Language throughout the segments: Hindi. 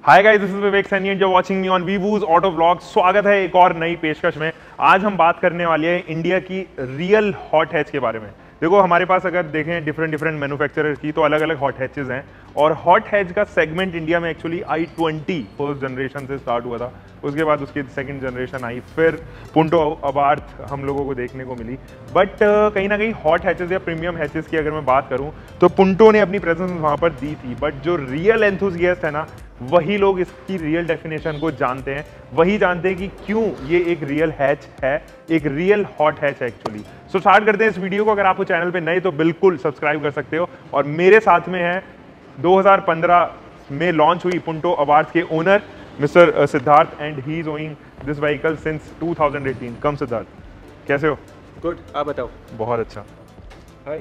Hi guys, this is Vivek Saini and you are watching me on वीवूज ऑटो व्लॉग। स्वागत है एक और नई पेशकश में। आज हम बात करने वाले हैं इंडिया की रियल हॉट हैच के बारे में। देखो, हमारे पास अगर देखें डिफरेंट मैन्युफैक्चरर की तो अलग अलग हॉट हैचेस हैं, और हॉट हैच का सेगमेंट इंडिया में एक्चुअली i20 फर्स्ट जनरेशन से स्टार्ट हुआ था। उसके बाद उसकी सेकंड जनरेशन आई, फिर पुंटो अबार्थ हम लोगों को देखने को मिली। बट कहीं ना कहीं हॉट हैचेस या प्रीमियम हैचेस की अगर मैं बात करूं तो पुंटो ने अपनी प्रेजेंस वहां पर दी थी। बट जो रियल एंथुसियास्ट है ना, वही लोग इसकी रियल डेफिनेशन को जानते हैं, वही जानते हैं कि क्यों ये एक रियल हैच है, एक रियल हॉट हैच है एक्चुअली। सो स्टार्ट करते हैं इस वीडियो को। अगर आपको चैनल पे नए तो बिल्कुल सब्सक्राइब कर सकते हो। और मेरे साथ में है 2015 में लॉन्च हुई पुंटो अबार्थ के owner mister Siddharth, and he is owning this vehicle since 2018। Come Siddharth, कैसे हो? गुड, आप बताओ। बहुत अच्छा। Hi.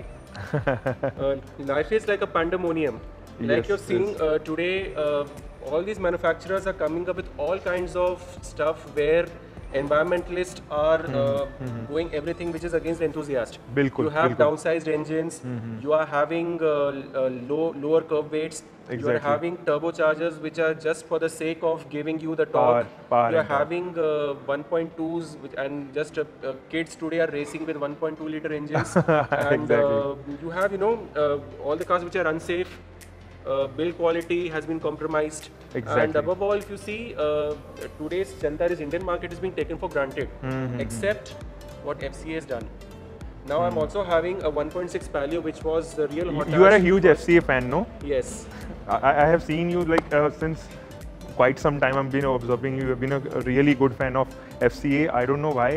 Life is like a pandemonium. Like Yes, you're seeing today, all these manufacturers are coming up with all kinds of stuff where environmentalists are going everything which is against the enthusiast. बिल्कुल, You have बिल्कुल। downsized engines. You are having lower curve weights. You are Exactly. having turbochargers which are just for the sake of giving you the Power, torque. power You are and torque. having 1.2s and just kids today are racing with 1.2 liter engines. And Exactly. you have all the cars which are unsafe. Build quality has been compromised. Exactly. And above all, if you see, today's Jantar is Indian market is being taken for granted, except what FCA has done. Now I'm also having a 1.6 Palio, which was the real hot. You are a huge FCA fan, no? Yes. I have seen you like since quite some time. I've been observing you. You've been a really good fan of FCA. I don't know why.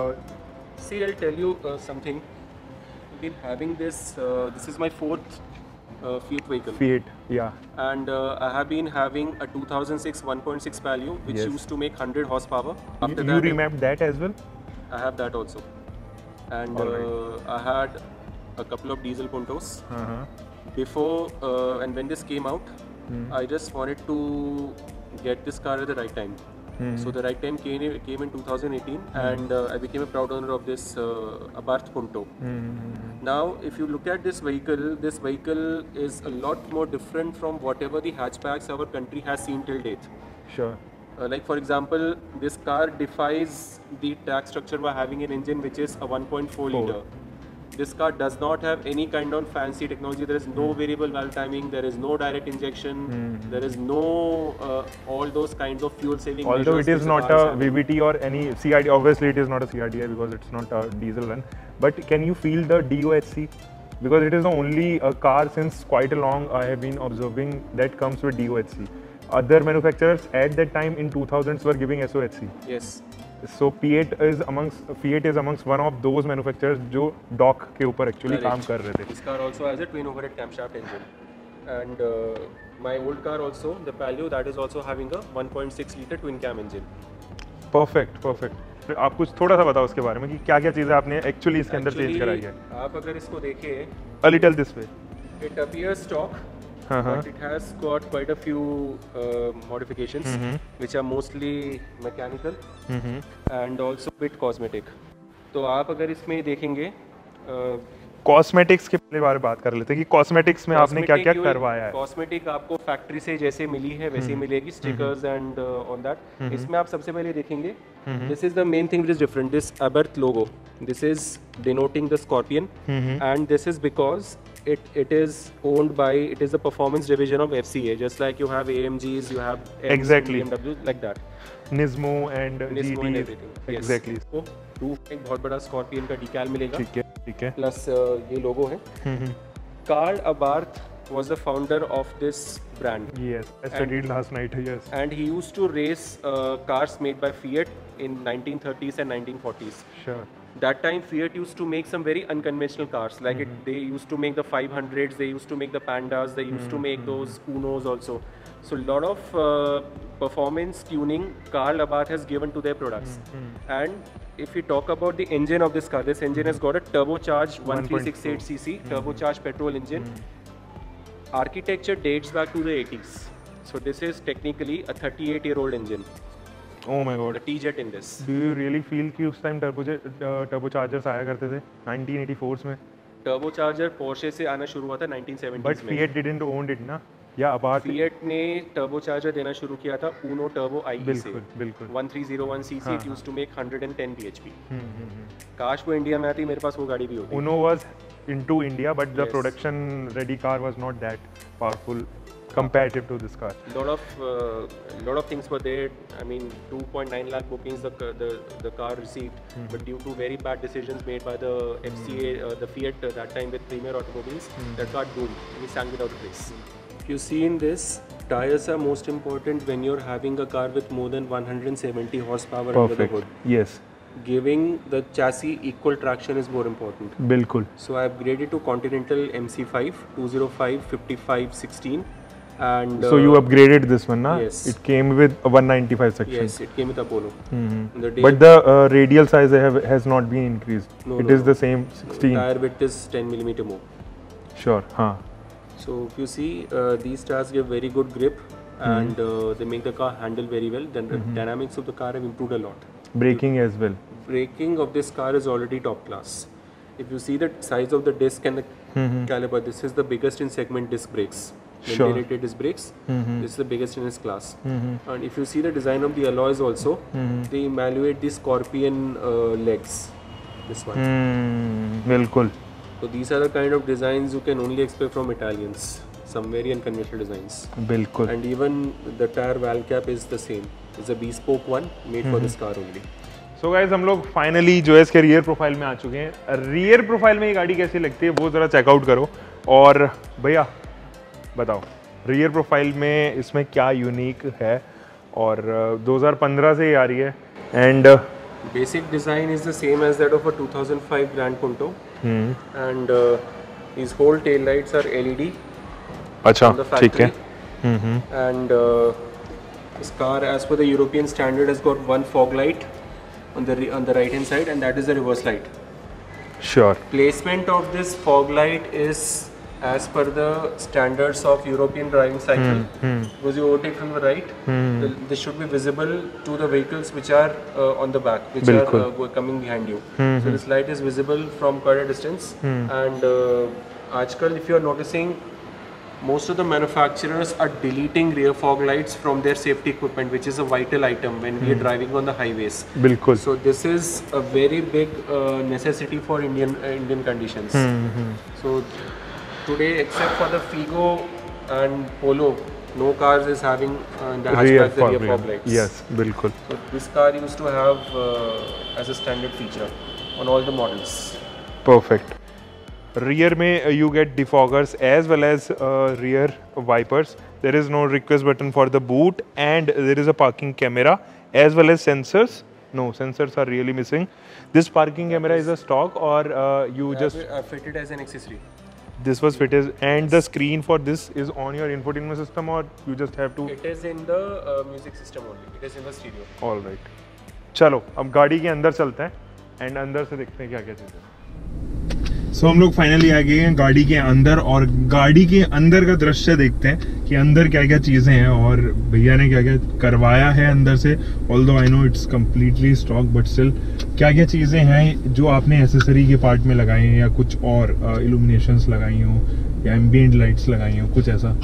See, I'll tell you something. We've been having this. This is my fourth Fiat vehicle. Fiat, yeah. And I have been having a 2006 1.6 Palio, which Yes. used to make 100 horsepower. After You that, revamped that as well? I have that also. And Alright. I had a couple of diesel Puntos. Uh-huh. Before and when this came out, I just wanted to get this car at the right time. So the right time came in 2018, and I became a proud owner of this Abarth Punto. Now, if you look at this vehicle is a lot more different from whatever the hatchbacks our country has seen till date. Sure. Like for example, this car defies the track structure by having an engine which is a 1.4 liter. This car does not have any kind of fancy technology. There is no variable valve timing. There is no direct injection. There is no all those kinds of fuel saving Although measures it is which not the a cars have. VVT or any CID, obviously it is not a CIDI because it's not a diesel one. But can you feel the DOHC? Because it is the only car since quite a long I have been observing that comes with DOHC. Other manufacturers at that time in 2000s were giving SOHC. Yes. So Fiat is amongst one of those manufacturers जो डॉक के ऊपर एक्चुअली काम कर रहे थे. This car also has a twin overhead camshaft engine, and my old car also, the Palio, that is also having a 1.6 liter twin cam engine. Perfect. आप कुछ थोड़ा सा बताओ उसके बारे में कि क्या क्या चीज़ें आपने एक्चुअली इसके अंदर चेंज कराई है. आप अगर इसको देखें, A little this way. it appears stock, but it has got quite a few modifications, which are mostly mechanical and also bit cosmetic. तो आप अगर इसमें देखेंगे, कॉस्मेटिक्स के बारे में बात कर लेते हैं कि कॉस्मेटिक्स में आपने क्या क्या करवाया है. कॉस्मेटिक आपको फैक्ट्री से जैसे मिली है वैसे ही मिलेगी, स्टिकर्स एंड ऑन दैट. इसमें आप सबसे पहले देखेंगे, this is the main thing which is different. This Abarth logo, this is denoting the scorpion, and this is because it is owned by, it is the performance division of FCA, just like you have AMGs, you have Exactly. BMW, like that. Nismo and Nismo and GT. everything. Exactly. तो रूफ में एक बहुत बड़ा स्कॉर्पियन का डिकैल मिलेगा, ठीक है. प्लस ये लोगो है. Karl Abarth was the founder of this brand. Yes, I studied last night. Yes. And he used to race cars made by Fiat in 1930s and 1940s. Sure. That time Fiat used to make some very unconventional cars, like they used to make the 500s, they used to make the Pandas, they used to make those Unos also. So a lot of performance tuning Karl Abarth has given to their products. And if we talk about the engine of this car, this engine has got a turbocharged 1368cc turbocharged petrol engine. Architecture dates back to the 80s. So this is technically a 38-year-old engine. Oh my God. The T-Jet in this. Do you really feel कि उस टाइम turbochargers आया करते थे 1984 में? Turbocharger Porsche से आना शुरू हुआ था 1970s But में. Fiat didn't own it ना. या अपार्ट Fiat ने turbocharger देना शुरू किया था Uno Turbo IE से। बिल्कुल बिल्कुल 1301 cc हाँ, it used to make 110 bhp। काश वो इंडिया में आती, मेरे पास वो गाड़ी भी होती। Uno was into India, but the Yes. production ready car was not that powerful comparative to this car. lot of things were there. I mean, 2.9 lakh bookings the car received, but due to very bad decisions made by the FCA, the Fiat that time with Premier Automobiles, that car doomed. We stand without a race. If you see in this, tires are most important when you're having a car with more than 170 horsepower under the Perfect. hood. Yes. Giving the chassis equal traction is more important. बिल्कुल. So I upgraded to Continental MC5 205 55 16. And So you upgraded this one, na? Yes. It came with a 195 section. yes, it came with Apollo. The day But the radial size has not been increased. No, It no, is no. the same 16. tire width is 10 millimeter more. Sure. हाँ. So if you see, these tires give very good grip, and they make the car handle very well. Then the dynamics of the car have improved a lot. Braking as well. Braking of this car is already top class. If you see the size of the disc and the caliper, this is the biggest in segment disc brakes. Sure. Ventilated disc brakes. This is the biggest in its class. And if you see the design of the alloys also, they evaluate the Scorpion legs. This one. बिल्कुल. So these are the kind of designs you can only expect from Italians. Some very unconventional designs. बिल्कुल. And even the tire valve cap is the same. It's a bespoke one made for this car only. So guys हम लोग फाइनली जो है इसके रियर प्रोफाइल में आ चुके हैं. रियर प्रोफाइल में ये गाड़ी कैसी लगती है वो ज़रा चेकआउट करो. और भैया बताओ रियर प्रोफाइल में इसमें क्या यूनिक है. और 2015 से ये आ रही है. And Basic design is the same as that of a 2005 Grand Punto. And these whole tail lights are LED अच्छा from the ठीक है. factory. And this car, as per the European standard, has got one fog light on the right hand side, and that is the reverse light. Sure. Placement of this fog light is as per the standards of European driving cycle. Because you overtake from the right, this should be visible to the vehicles which are on the back, which बिल्कुल. are coming behind you. So this light is visible from quite a distance. And आजकल, if you are noticing, most of the manufacturers are deleting rear fog lights from their safety equipment, which is a vital item when we are driving on the highways. बिल्कुल. So this is a very big necessity for Indian conditions. So today, except for the Figo and Polo, no cars is having the hatchback the rear fog lights. Yes, बिल्कुल. So this car used to have as a standard feature on all the models. Perfect. Rear में you get defoggers as well as rear wipers. There is no request button for the boot, and there is a parking camera as well as sensors. No, sensors are really missing. This parking camera is a stock, or you just Fitted as an accessory. this was fitted, and the screen for this is on your infotainment system, or you just have to. It is in the music system only. It is in the stereo. All right. चलो अब गाड़ी के अंदर चलते हैं एंड अंदर से देखते हैं क्या क्या चीज़ें. सो हम लोग फाइनली आ गए हैं गाड़ी के अंदर, और गाड़ी के अंदर का दृश्य देखते हैं कि अंदर क्या क्या चीज़ें हैं और भैया ने क्या क्या करवाया है अंदर से. Although I know it's completely stock, but still क्या क्या चीज़ें हैं जो आपने एसेसरी के पार्ट में लगाई हैं, या कुछ और इल्यूमिनेशंस लगाई हों, या एम्बिएंट लाइट्स लगाई हों, कुछ ऐसा.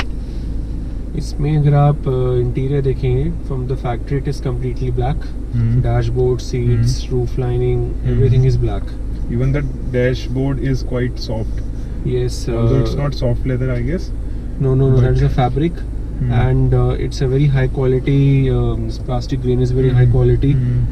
इसमें अगर आप इंटीरियर देखेंगे from the factory, it is completely black. Dashboard, seats, roof lining, everything is black. Even the dashboard is quite soft. Yes. Although it's not soft leather, I guess. No, that is a fabric. And it's a very high quality. This plastic grain is very high quality.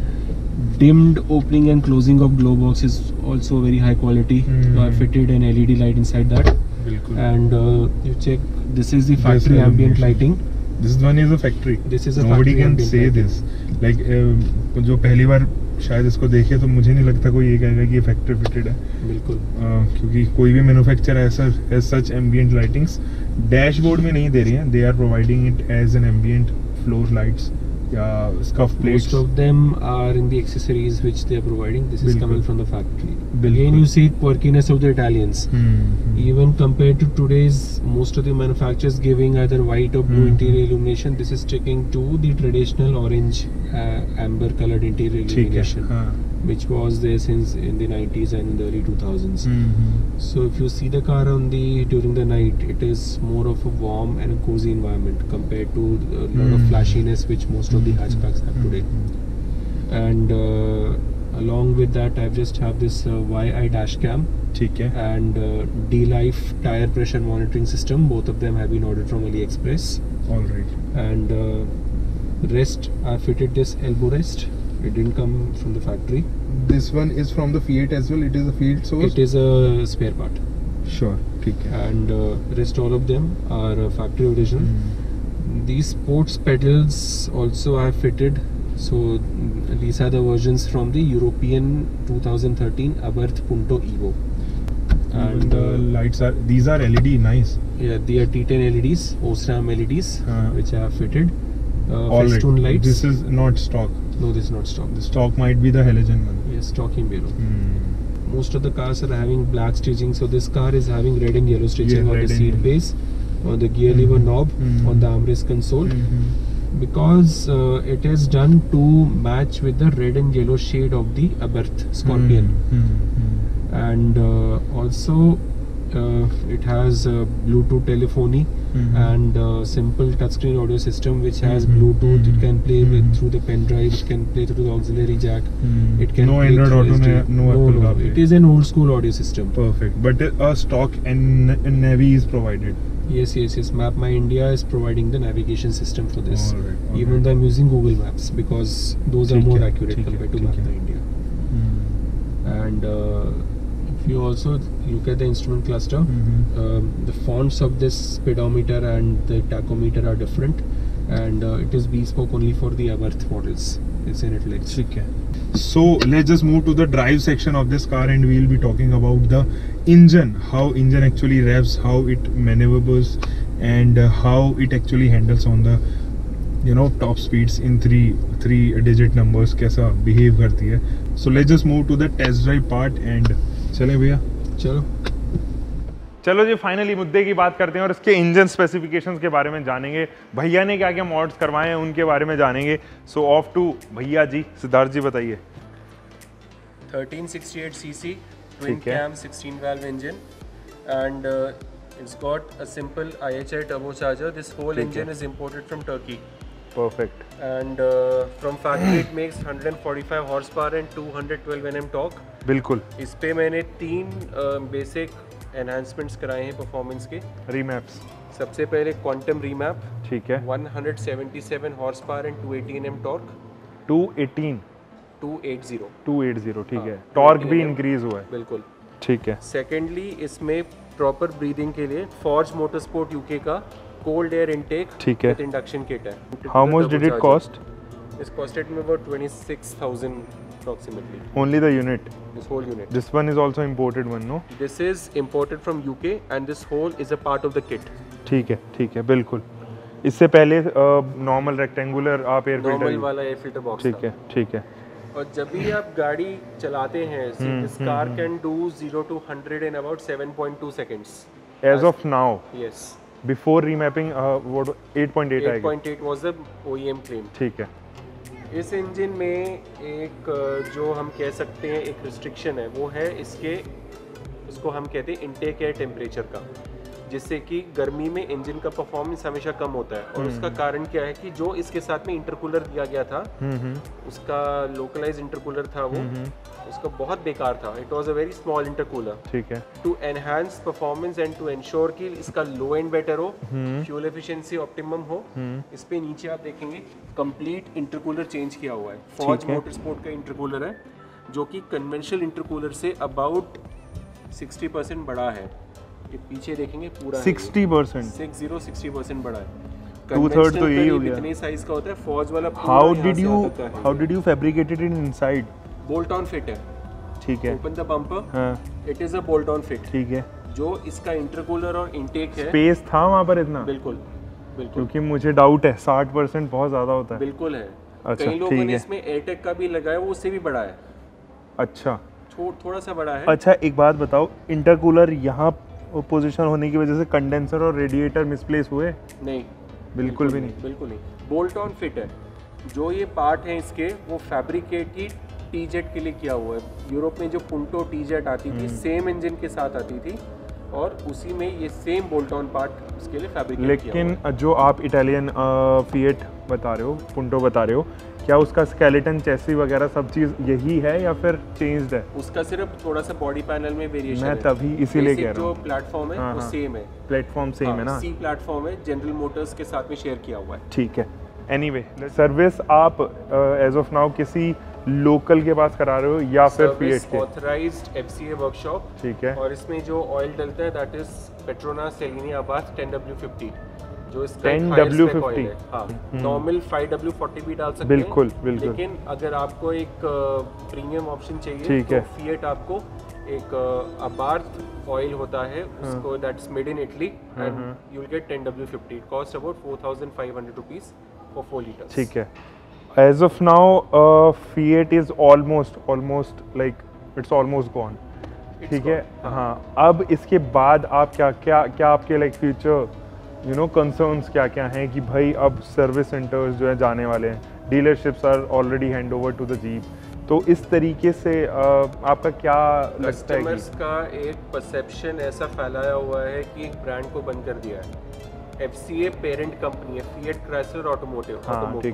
Dimmed opening and closing of glow box is also very high quality. So I fitted an LED light inside that. बिल्कुल. And you check. This is the factory ambient lighting. This one is a factory. This is a Nobody factory can ambient say lighting. this. Like जो पहली बार शायद इसको देखे तो मुझे नहीं लगता कोई ये कहेगा कि ये फैक्ट्री फिटेड है. बिल्कुल. क्योंकि कोई भी मैन्युफैक्चरर ऐसा as such ambient lightings dashboard में नहीं दे रही हैं. They are providing it as an ambient floor lights या scuff plates. Most of them are in the accessories which they are providing. This is बिल्कुल. coming from the factory. बिल्कुल. Again, you see quirkiness of the Italians. Even compared to today's, most of the manufacturers giving either white or blue interior illumination, this is sticking to the traditional orange, amber colored interior ठीक है. illumination, हाँ. which was there since in the 90s and in the early 2000s. So if you see the car during the night, it is more of a warm and a cozy environment compared to a lot of flashiness which most of the hatchbacks have today. And along with that, I just have this YI dash cam. ठीक है. And D-Life tire pressure monitoring system. Both of them have been ordered from AliExpress. All right. And rest, I fitted this elbow rest. It didn't come from the factory. This one is from the Fiat as well. It is a field source. It is a spare part. Sure. ठीक है. And rest all of them are factory original. These sports pedals also I have fitted. So these are the versions from the European 2013 Abarth Punto Evo. And the lights are, these are LED, nice. Yeah, they are T10 LEDs, Osram LEDs, which I have fitted. All Festoon lights. This is not stock. No, this is not stock. The stock might be the halogen one. Yes, stock in yellow. Most of the cars are having black stitching, so this car is having red and yellow stitching on the seat base, on the gear lever knob, on the armrest console. Because it is done to match with the red and yellow shade of the Abarth Scorpion. And also it has Bluetooth telephony and simple touchscreen audio system which has Bluetooth. It can play through the pen drive, it can play through the auxiliary jack. It can no Android Auto, no Apple CarPlay. It is an old school audio system. Perfect. But a stock and Navi is provided. Yes. Map My India is providing the navigation system for this. All right. Even though I'm using Google Maps because those are more accurate compared to Map My India. And if you also look at the instrument cluster, the fonts of this speedometer and the tachometer are different, and it is bespoke only for the Abarth models. It's in italics. Okay. So let's just move to the drive section of this car, and we'll be talking about the engine, how engine actually revs, how it maneuvers, and how it actually handles on the top speeds in three digit numbers, कैसा behave करती है. So let's just move to the test drive part and चले भैया. चलो जी, फाइनली मुद्दे की बात करते हैं और इसके इंजन स्पेसिफिकेशंस के बारे में जानेंगे. भैया ने क्या क्या मॉड्स करवाए हैं उनके बारे में जानेंगे. सो ऑफ टू भैया जी. सिद्धार्थ जी बताइए. 1368 cc twin cam 16 valve engine, and it's got a simple IHI turbocharger. This whole engine is imported from Turkey. Perfect. And from factory it makes 145 horsepower and 212 Nm torque. बिल्कुल. इस पे मैंने 3 बेसिक एनहांसमेंट्स कराए हैं परफॉर्मेंस के. रीमैप्स. सबसे पहले क्वांटम रीमैप. ठीक है. 177 हॉर्सपावर एंड 280 Nm टॉर्क. 280. ठीक है. टॉर्क भी इंक्रीज हुआ है. बिल्कुल. ठीक है. सेकेंडली इसमें प्रॉपर ब्रीदिंग के लिए फॉर्ज मोटरस्पोर्ट यूके का cold air intake with induction kit है. How much did it cost? This costed me about 26,000 approximately. Only the unit? This whole unit. This one is also imported one, no? This is imported from UK and this whole is a part of the kit. ठीक है, बिल्कुल. इससे पहले नॉर्मल रेक्टेंगुलर आप एयर फिल्टर. नॉर्मल वाला एयर फिल्टर बॉक्स. ठीक है. और जब भी आप गाड़ी चलाते हैं, this car can do 0 to 100 in about 7.2 seconds. As of now? Yes. Before remapping, what 8.8 आएगा. 8.8 was the OEM claim. ठीक है. इस इंजन में एक जो हम कह सकते हैं एक रिस्ट्रिक्शन है, वो है इसको हम कहते हैं इनटेक एयर टेम्परेचर का, जिससे कि गर्मी में इंजन का परफॉर्मेंस हमेशा कम होता है. और उसका कारण क्या है कि जो इसके साथ में इंटरकूलर दिया गया था, उसका लोकलाइज इंटरकूलर था, वो उसका बहुत बेकार था. It was a very small intercooler. ठीक है. To enhance performance and to ensure कि इसका लो एंड बेटर हो, फ्यूल एफिशिएंसी ऑप्टिमम हो, इस पे नीचे आप देखेंगे कंप्लीट इंटरकूलर चेंज किया हुआ है. फॉर्ज मोटरस्पोर्ट का इंटरकूलर है, जो कि कन्वेंशनल इंटरकूलर से अबाउट 60% बड़ा है. ये पीछे देखेंगे पूरा 60%. 60% बड़ा है. 2/3 तो यही हो गया. इतने साइज का होता है. फॉर्ज वाला how did you fabricated it inside? Bolt on fit है. ठीक है. Open the bumper. It is a bolt on fit. ठीक है. जो इसका इंटरकूलर और इनटेक है. स्पेस था वहाँ पर इतना? बिल्कुल. क्योंकि मुझे डाउट है 60% बहुत ज़्यादा होता है. बिल्कुल है. अच्छा, कई लोगों ने इसमें एयरटेक का भी लगाया, वो उससे भी बड़ा है. अच्छा. थोड़ा सा बड़ा है. अच्छा, एक बात बताओ, इंटरकूलर यहाँ पोजीशन होने की वजह से कंडेंसर और रेडिएटर मिसप्लेस हुए? नहीं, बिल्कुल भी नहीं. बिल्कुल नहीं. बोल्ट ऑन फिट है. जो ये पार्ट हैं इसके, वो फैब्रिकेट की टी-जेट के लिए किया हुआ है। यूरोप में जो पुंटो टी-जेट आती थी सेम इंजन के साथ आती थी और उसी में ये सेम बोल्ट ऑन पार्ट उसके लिए फैब्रिकेट किया हुआ है। लेकिन जो आप इटालियन फिएट बता रहे हो, पुंटो बता रहे हो, क्या उसका स्केलेटन, चेसी वगैरह सब चीज़ यही है या फिर चेंज्ड है? उसका सिर्फ थोड़ा सा बॉडी पैनल में वेरिएशन है। मैं तभी इसीलिए कह रहा जो हूँ। प्लेटफॉर्म है वो सेम है। प्लेटफॉर्म सेम है ना? सी प्लेटफॉर्म है, जनरल मोटर्स के साथ में शेयर किया हुआ है। ठीक है। एनीवे, सर्विस आप एज ऑफ नाउ किसी लोकल के पास करा रहे हो या फिर फिएट के? Authorised FCA workshop. ठीक है। और इसमें जो ऑयल डलता है दैट इज पेट्रोनास सेलिनी अबास 10W50, जो इसका 10W50 है। हाँ, नॉर्मल 5W40 भी डाल सकते बिल्कुल, हैं। बिल्कुल। लेकिन अगर आपको एक प्रीमियम ऑप्शन चाहिए ठीक तो है। फिएट आपको एक अबार्थ ऑयल होता है उसको, that's made in Italy and you will get 10W50। It cost about 4500 rupees for 4 litres. ठीक है। As of now Fiat is almost like it's almost gone. ठीक है। हाँ, अब इसके बाद आप क्या आपके लाइक फ्यूचर कंसर्न्स क्या क्या हैं कि भाई अब सर्विस सेंटर्स जो है जाने वाले हैं, dealerships are already hand over to the Jeep, तो इस तरीके से आपका क्या लगता है? कस्टमर्स का एक परसेप्शन ऐसा फैलाया हुआ है कि एक ब्रांड को बंद कर दिया है। एफसीए पेरेंट कंपनी है, फिएट क्राइसलर ऑटोमोटिव,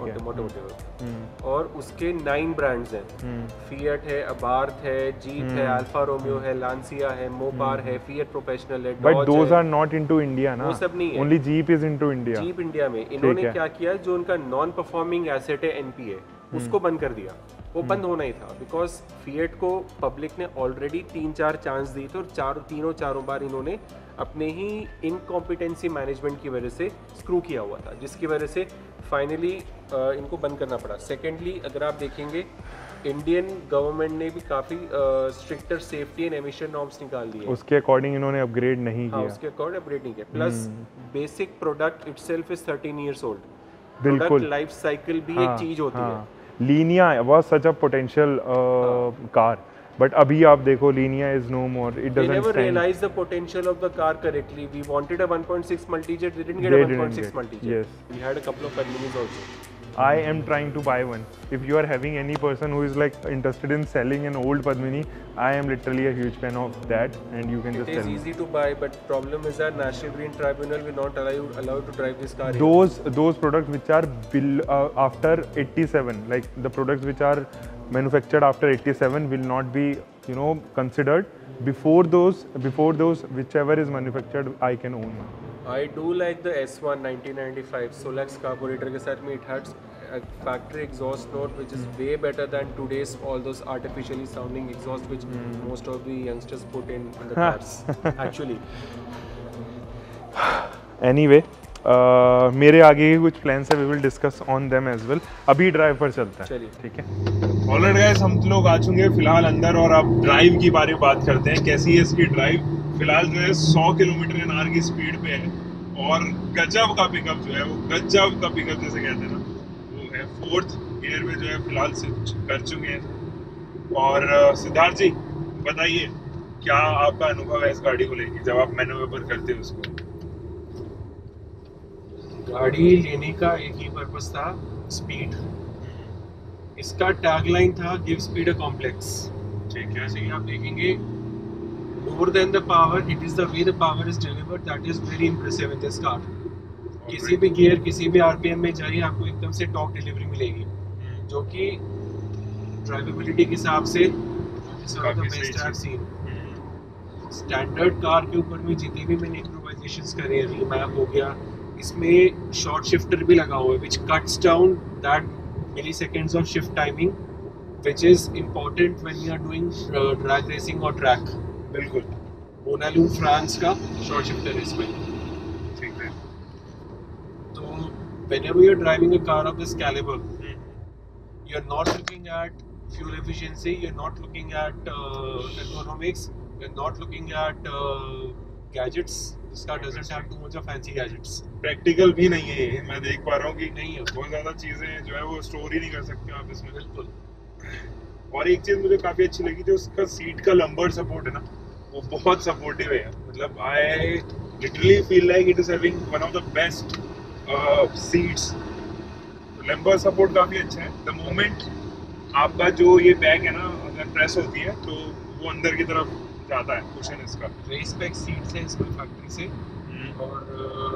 और उसके 9 ब्रांड्स हैं। फिएट है, अबार्थ है, जीप है, अल्फा रोमियो है, लांसिया है, मोपार है, फिएट प्रोफेशनल है, but those are not into India ना? वो सब नहीं है। Only Jeep is into India. Jeep India में इन्होंने क्या किया, जो उनका नॉन परफॉर्मिंग एसेट है एनपीए, उसको बंद कर दिया। वो बंद होना ही था बिकॉज फिएट को पब्लिक ने ऑलरेडी 3-4 चांस दी थे और चारों बार इन्होंने अपने ही इनकॉम्पिटेंसी मैनेजमेंट की वजह से स्क्रू किया हुआ था, जिसकी वजह से फाइनली इनको बंद करना पड़ा। सेकेंडली, अगर आप देखेंगे इंडियन गवर्नमेंट ने भी काफ़ी stricter safety and emission norms निकाल दिए। उसके अकॉर्डिंग इन्होंने अपग्रेड नहीं किया। उसके अकॉर्डिंग अपग्रेड नहीं किया। Plus basic product itself is 13 years old. बिल्कुल। प्रोडक्ट लाइफ साइकिल भी एक चीज होती है। Linea was such a potential car, but अभी आप देखो Linea is no more. It doesn't never realized the potential of the car correctly. We wanted a 1.6 multi-jet, we didn't get a 1.6 multi-jet. Yes. We had a couple of Padminis also. I am trying to buy one. If you are having any person who is like interested in selling an old Padmini, I am literally a huge fan of that, and you can just tell me. It is easy to buy, but problem is that National Green Tribunal will not allow you to drive this car. Those products which are after 87, like the products which are manufactured after 87 will not be considered. Before those whichever is manufactured I can own. I do like the S1 1995 Solex carburetor के साथ में it has a factory exhaust note which is way better than today's all those artificially sounding exhaust which most of the youngsters put in the cars actually. Anyway, मेरे आगे ही कुछ प्लान्स है, we will discuss on them as well. अभी ड्राइव पर चलता है। चलिए, ठीक है। ऑलराइट गाइस, हम लोग आ चुके हैं फिलहाल अंदर और अब ड्राइव की बारे में बात करते हैं। कैसी है इसकी ड्राइव? फिलहाल जो है 100 किलोमीटर/आवर की स्पीड पे है और गजब का पिकअप जो है, वो गजब का पिकअप जैसे कहते हैं ना, वो है। 4th गियर में जो है फिलहाल स्विच कर चुके हैं। और सिद्धार्थ जी बताइए, क्या आपका अनुभव है इस गाड़ी को लेके जब आप मैन्यूवर करते हो उसको? गाड़ी लेने का एक ही पर्पस था, स्पीड। इसका टैगलाइन था गिव स्पीड अ कॉम्प्लेक्स। ठीक है, जैसे ही आप देखेंगे more than the power, it is the way the power is delivered that is very impressive in this car. किसी भी गियर, किसी भी आरपीएम में जाइए, आपको एकदम से टॉप डिलीवरी मिलेगी, जो कि ड्राइवेबिलिटी के हिसाब से best I seen. Standard car के ऊपर में जितने भी मैंने इम्प्रोवाइजेशंस करे, रीमैप हो गया, इसमें शॉर्ट शिफ्टर भी लगा हुआ है which cuts down that milliseconds of shift timing which is important when you are doing drag racing or track. बिल्कुल। बोनालू फ्रांस का शॉर्ट शिफ्टर है इसमें। ठीक है। तो whenever you are driving a car of this caliber, you are not looking at fuel efficiency, you are not looking at ergonomics, you are not looking at gadgets. This car doesn't have too much of fancy gadgets. Practical भी नहीं है ये, मैं देख पा रहा हूँ कि नहीं है, बहुत ज़्यादा चीज़ें जो है वो स्टोर ही नहीं कर सकते आप इसमें। बिल्कुल। और एक चीज़ मुझे काफ़ी अच्छी लगी, जो उसका सीट का लंबर सपोर्ट है ना, वो बहुत सपोर्टिव है। मतलब I literally feel like it is having one of the best seats. Lumbar support काफ़ी अच्छा है। द मोमेंट आपका जो ये बैग है ना, अगर प्रेस होती है तो वो अंदर की तरफ जाता है कुशन इसका। रेस पैक सीट्स है इसमें फैक्ट्री से, और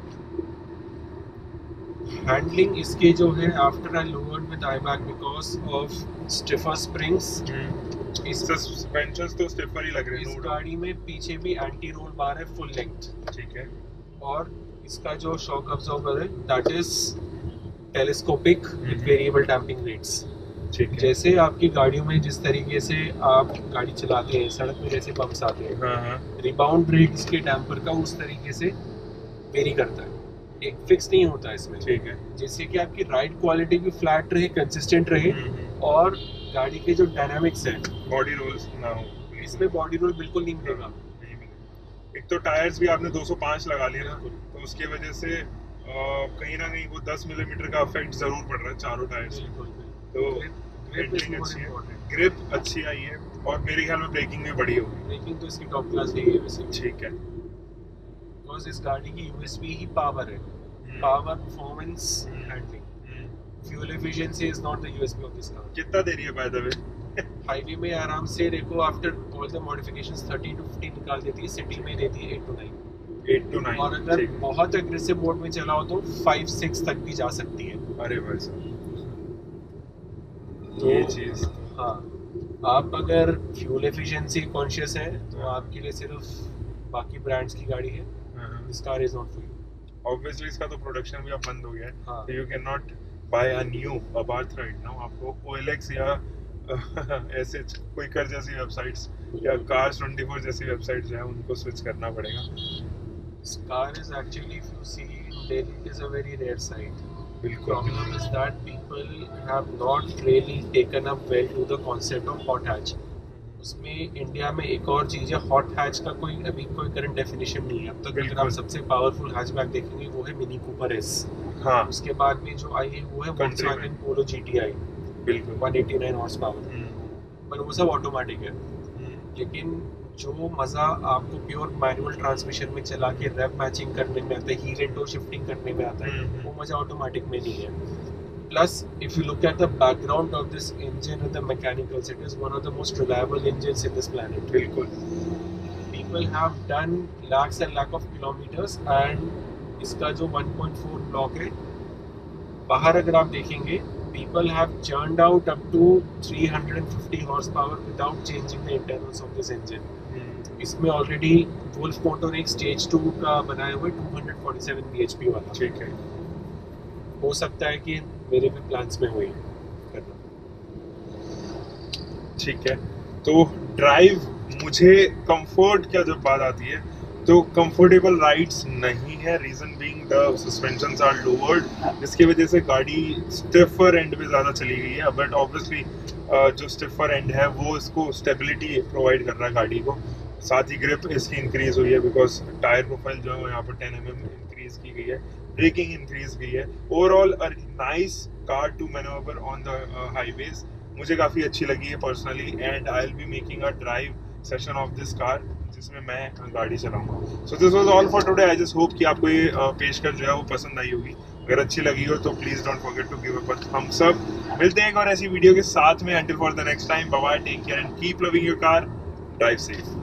हैंडलिंग इसके जो है after I lowered with Eibach because of stiffer springs. इस सस्पेंशंस तो स्टिफर ही लग रहे हैं। इस गाड़ी में पीछे भी एंटी रोल बार है फुल लेंथ, ठीक है। और इसका जो शॉक अब्जॉर्बर है that is telescopic with variable damping rates. ठीक है। जैसे आपकी गाड़ियों में जिस तरीके से आप गाड़ी चलाते हैं, सड़क में जैसे बम्प्स आते हैं, हाँ। रिबाउंड रेट इसके डैम्पर का उस तरीके से वेरी करता है, एक फिक्स नहीं होता है इसमें। ठीक है। जिससे कि आपकी राइड क्वालिटी भी फ्लैट रहे, कंसिस्टेंट रहे, और गाड़ी के जो डायनामिक्स है, बॉडी रोल्स ना हो इसमें बॉडी रोल बिल्कुल नहीं मिलेगा। एक तो टायर्स भी आपने 205 लगा लिए ना, तो उसकी वजह से कहीं ना कहीं वो 10 मिलीमीटर का इफेक्ट जरूर पड़ रहा है चारों टायर्स। तो हैंडलिंग अच्छी है, ग्रिप अच्छी आई है, और मेरे ख्याल में ब्रेकिंग भी बढ़ी होगी। ब्रेकिंग तो इसकी टॉप क्लास है वैसे। ठीक है। बिकॉज इस गाड़ी की यूएसपी ही पावर है, power, performance, handling. Fuel efficiency is not the USP of this car. कितना दे रही है बाय द वे? हाईवे में आराम से देखो after all the modifications 30 to 50 निकाल देती है, सिटी में देती है 8 to 9। 8 to 9। और अगर बहुत एग्रेसिव मोड में चलाओ तो 5-6 तक भी जा सकती है। अरे भाई साहब, ये चीज। हाँ, आप अगर फ्यूल एफिशिएंसी कॉन्शियस है तो आपके लिए सिर्फ बाकी ब्रांड्स की गाड़ी है, this car is not for you. Obviously इसका तो प्रोडक्शन भी अब बंद हो गया है, हाँ। तो you can not buy a new Abarth right now. आपको OLX या ऐसे क्विकर जैसी वेबसाइट्स या कार्स 24 जैसी वेबसाइट्स जो है उनको स्विच करना पड़ेगा। This car is actually, if you see in Delhi, it is a very rare sight. बिल्कुल। Problem is that people have not really taken up well to the concept of hot hatch. उसमें इंडिया में एक और चीज़ है, हॉट हैच का अभी कोई करंट डेफिनेशन नहीं है अब तक। अगर आप सबसे पावरफुल हैचबैक देखेंगे वो है मिनी कूपर एस। हाँ। उसके बाद में जो आई है वो है वोक्सवैगन पोलो GTI, बिल्कुल 189 हॉर्स पावर, पर वो सब ऑटोमेटिक है। लेकिन जो मज़ा आपको प्योर मैनुअल ट्रांसमिशन में चला के रेव मैचिंग करने में आता है, हील एंड टो शिफ्टिंग करने में आता है, वो मज़ा ऑटोमेटिक में नहीं है। Plus, if you look at the background of this engine and the mechanicals, it is one of the most reliable engines in this planet. बिल्कुल। People have done lakhs and lakhs of kilometers, and इसका जो 1.4 ब्लॉक है, बाहर अगर आप देखेंगे, people have churned out up to 350 horsepower without changing the internals of this engine. इसमें ऑलरेडी वुल्फ मोटर एक स्टेज 2 का बनाए हुए 247 bhp वाला। ठीक है। हो सकता है कि मेरे भी प्लान्स में हुई करना। ठीक है। तो ड्राइव, मुझे कंफर्ट क्या जब बात आती है तो कंफर्टेबल राइड्स नहीं है। Reason being the suspensions are lowered, जिसकी वजह से गाड़ी स्टिफर एंड पे ज़्यादा चली गई है। बट ऑब्वियसली जो स्टिफर एंड है वो इसको स्टेबिलिटी प्रोवाइड कर रहा है गाड़ी को। साथ ही ग्रिप इसकी इंक्रीज हुई है बिकॉज टायर प्रोफाइल जो है यहाँ पर 10 mm इंक्रीज की गई है, ब्रेकिंग इंक्रीज की है। Overall a nice car to manoeuvre on the highways. मुझे काफ़ी अच्छी लगी है personally, and I will be making a drive session of this car जिसमें मैं गाड़ी चलाऊंगा। So this was all for today. I just hope कि आपको ये पेशकश जो है वो पसंद आई होगी। अगर अच्छी लगी हो तो please don't forget to give a thumbs up. मिलते हैं एक और ऐसी वीडियो के साथ में। Until for the next time, bye bye, take care and keep loving your car, drive safe.